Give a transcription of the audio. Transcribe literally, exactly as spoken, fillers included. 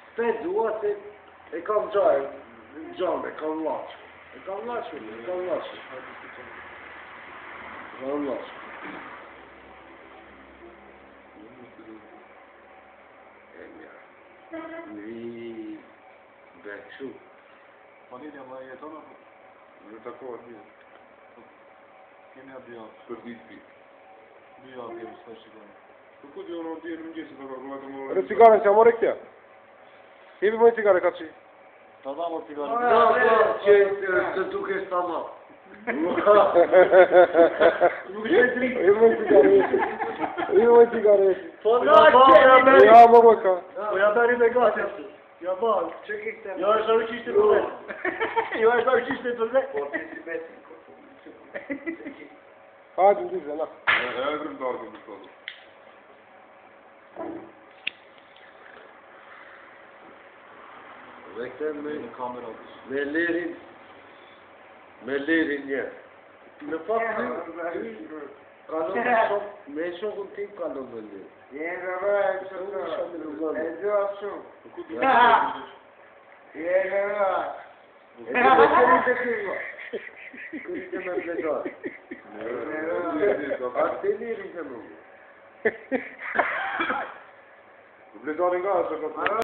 Pe dua se e kam gjaj, gjame, e kam laç. E kam laç, e kam laç. E kam laç. E mja. Mi beqshu. Familja më jeton apo? Në takohet një. Kemi atë javë. Për ditë pi. Dy javë kemi s'ka shikojmë. Po ku di ono djerë më gjesi të kalkullat më... Re cigaren që amore këtja? Jepi më një cigare ka që? Ta dha më cigare. No, no, që të duke stama. Nuk e dritë. Jepi më një cigare jepi. Jepi më një cigare jepi. Po na që! Ja, më më ka. Po ja beri me gati. Ja bal. Që ke këte? Jo është arë qishtë të dhe. Jo është arë qishtë të dhe. Po ti si besi. Hajde, në dizë, na. E e grëm darë të më sotë. Dhe këte me, Në kamera. me lirin, me lirin një. Në fakt ty, kalon me shok, me shokun tim kalon me lirin. Jene vërë, që të të e do shumë. Po ku di? Jene vërë. E të me qëri të kërë. Kërë të me plegarë. A të lirin të më. Vlezarin nga është, ka